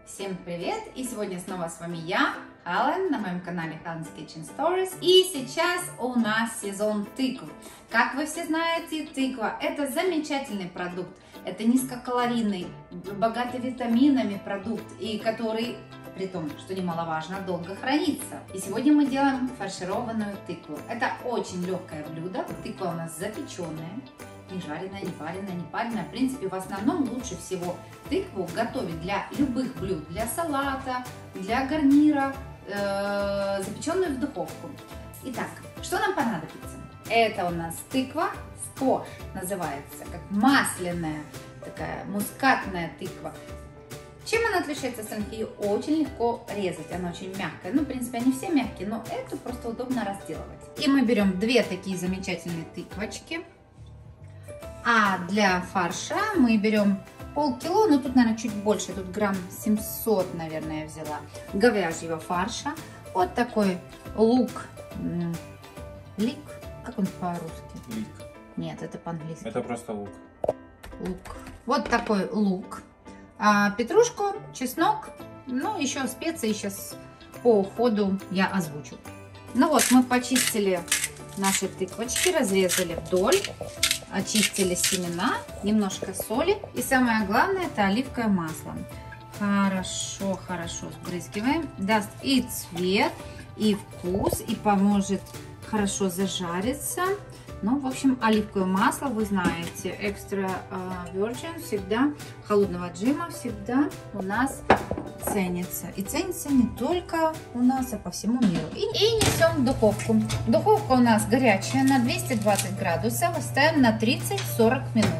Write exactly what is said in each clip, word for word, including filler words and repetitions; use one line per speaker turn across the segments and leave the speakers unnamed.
Всем привет! И сегодня снова с вами я, Helen, на моем канале Helen's Kitchen Stories. И сейчас у нас сезон тыкв. Как вы все знаете, тыква – это замечательный продукт. Это низкокалорийный, богатый витаминами продукт, и который, при том, что немаловажно, долго хранится. И сегодня мы делаем фаршированную тыкву. Это очень легкое блюдо. Тыква у нас запеченная. Не жареная, не вареная, не пареная. В принципе, в основном лучше всего тыкву готовить для любых блюд. Для салата, для гарнира, э, запеченную в духовку. Итак, что нам понадобится? Это у нас тыква сквош, называется, как масляная, такая мускатная тыква. Чем она отличается от остальных? Ее очень легко резать, она очень мягкая. Ну, в принципе, они все мягкие, но эту просто удобно разделывать. И мы берем две такие замечательные тыквочки. А для фарша мы берем полкило, ну тут, наверное, чуть больше, тут грамм семьсот, наверное, я взяла, говяжьего фарша. Вот такой лук, лик, как он по-русски?
Лик.
Нет, это по-английски.
Это просто лук.
Лук. Вот такой лук. А, петрушку, чеснок, ну еще специи сейчас по ходу я озвучу. Ну вот, мы почистили наши тыквочки, разрезали вдоль. Очистили семена, немножко соли и самое главное это оливковое масло. Хорошо, хорошо сбрызгиваем. Даст и цвет, и вкус, и поможет хорошо зажариться. Ну, в общем, оливковое масло, вы знаете, экстра virgin всегда, холодного отжима всегда у нас ценится. И ценится не только у нас, а по всему миру. И, и несем в духовку. Духовка у нас горячая, на двести двадцать градусов. Ставим на тридцать-сорок минут.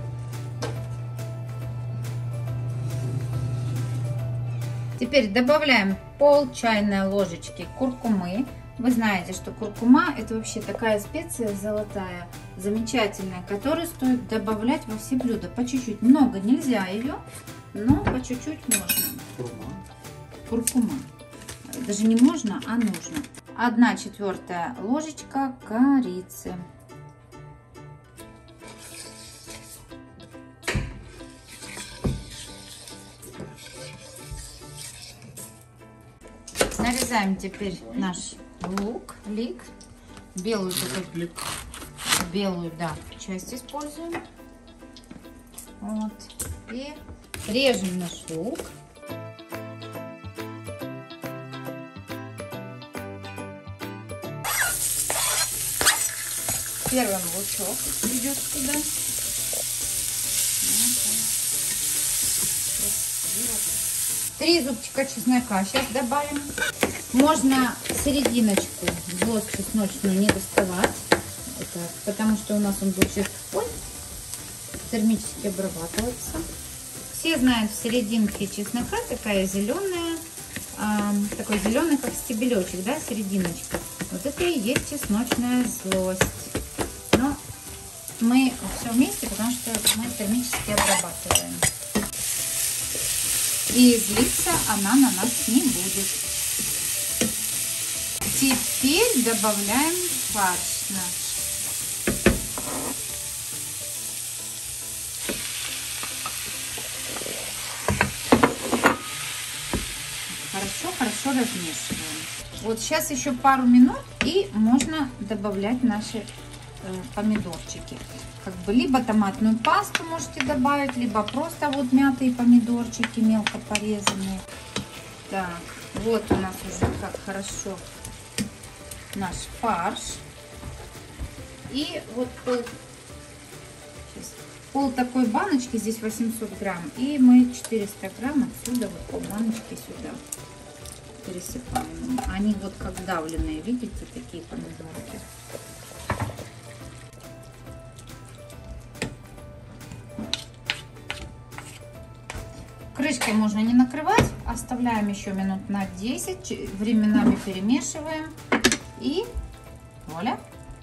Теперь добавляем пол чайной ложечки куркумы. Вы знаете, что куркума это вообще такая специя золотая, замечательная, которую стоит добавлять во все блюда. По чуть-чуть. Много нельзя ее, но по чуть-чуть можно.
Куркума.
Куркума. Даже не можно, а нужно. Одна четвертая ложечка корицы. Нарезаем теперь наш лук, лик, белую,
Лик.
белую, да, часть используем. Вот. И режем наш лук. Первый лучок идет сюда. Три зубчика чеснока сейчас добавим. Можно серединочку, злость чесночную не доставать, это потому что у нас он будет ой, термически обрабатываться. Все знают, в серединке чеснока такая зеленая, э, такой зеленый как стебелечек, да, серединочка. Вот это и есть чесночная злость. Но мы все вместе, потому что мы термически обрабатываем. И злиться она на нас не будет. Теперь добавляем фарш наш. Хорошо, хорошо размешиваем. Вот сейчас еще пару минут и можно добавлять наши э, помидорчики. Как бы либо томатную пасту можете добавить, либо просто вот мятые помидорчики мелко порезанные. Так, вот у нас уже как хорошо наш фарш. И вот пол, сейчас, пол такой баночки, здесь восемьсот грамм. И мы четыреста грамм отсюда, вот пол баночки сюда пересыпаем. Они вот как давленные, видите, такие помидорки. Крышкой можно не накрывать, оставляем еще минут на десять, временами перемешиваем. И вуаля!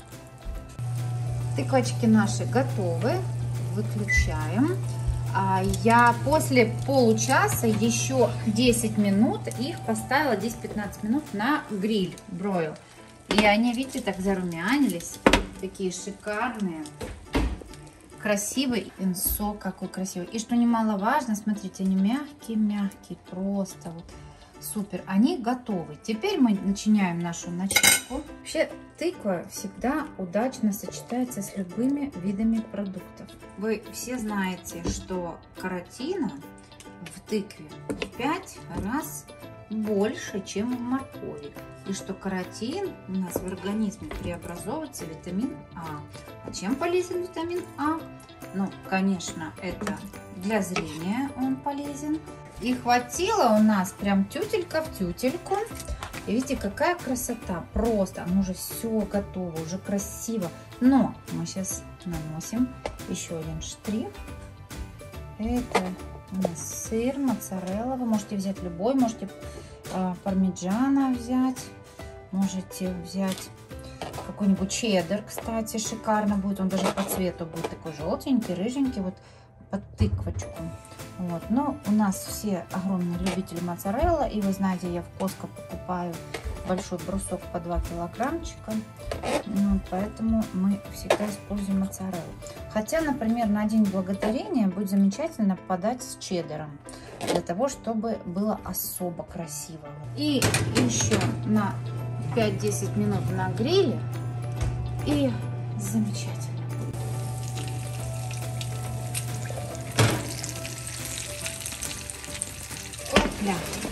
Тыквочки наши готовы, выключаем. Я после получаса еще десять минут их поставила, десять-пятнадцать минут на гриль, бройл. И они, видите, так зарумянились, такие шикарные. красивый, и сок какой красивый. И что немаловажно, смотрите, они мягкие-мягкие, просто вот супер. Они готовы. Теперь мы начиняем нашу начинку. Вообще тыква всегда удачно сочетается с любыми видами продуктов. Вы все знаете, что каротина в тыкве в пять раз больше, чем в моркови. И что каротин у нас в организме преобразовывается в витамин А. А чем полезен витамин А? Ну, конечно, это для зрения он полезен. И хватило у нас прям тютелька в тютельку. И видите, какая красота. Просто, оно уже все готово, уже красиво. Но мы сейчас наносим еще один штрих. Это у нас сыр, моцарелла. Вы можете взять любой, можете э, пармиджано взять. Можете взять какой-нибудь чеддер, кстати, шикарно будет. Он даже по цвету будет такой желтенький, рыженький, вот под тыквочку. Вот. Но у нас все огромные любители моцарелла. И вы знаете, я в Costco покупаю большой брусок по два килограммчика. Ну, поэтому мы всегда используем моцареллу. Хотя, например, на День Благодарения будет замечательно подать с чеддером. Для того, чтобы было особо красиво. И еще на пять-десять минут на гриле. И замечательно. Опля.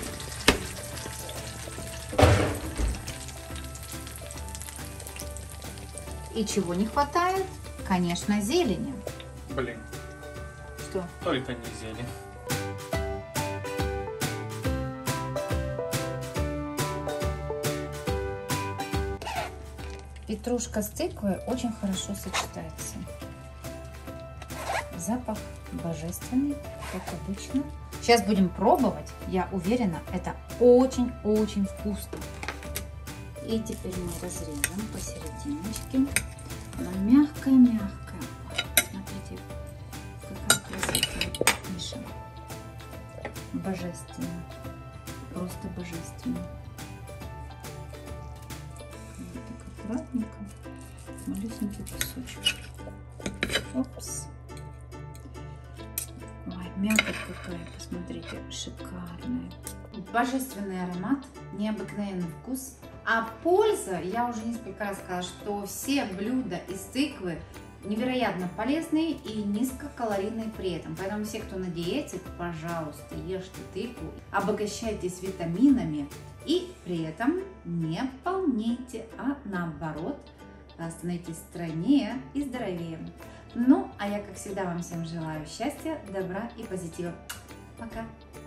И чего не хватает? Конечно, зелени.
Блин.
Что?
Только не зелень.
Петрушка с тыквой очень хорошо сочетается. Запах божественный, как обычно. Сейчас будем пробовать. Я уверена, это очень-очень вкусно. И теперь мы разрежем посерединочке. Она мягкая-мягкая. Смотрите, какая красота. Миша. Божественно. Просто божественно. Вот так аккуратненько. Малюсенький кусочек. Опс. Ой, мякоть какая, посмотрите, шикарная. Божественный аромат, необыкновенный вкус. А польза, я уже несколько раз сказала, что все блюда из тыквы невероятно полезные и низкокалорийные при этом. Поэтому все, кто на диете, пожалуйста, ешьте тыкву, обогащайтесь витаминами и при этом не полнейте, а наоборот, становитесь стройнее и здоровее. Ну, а я, как всегда, вам всем желаю счастья, добра и позитива. Пока!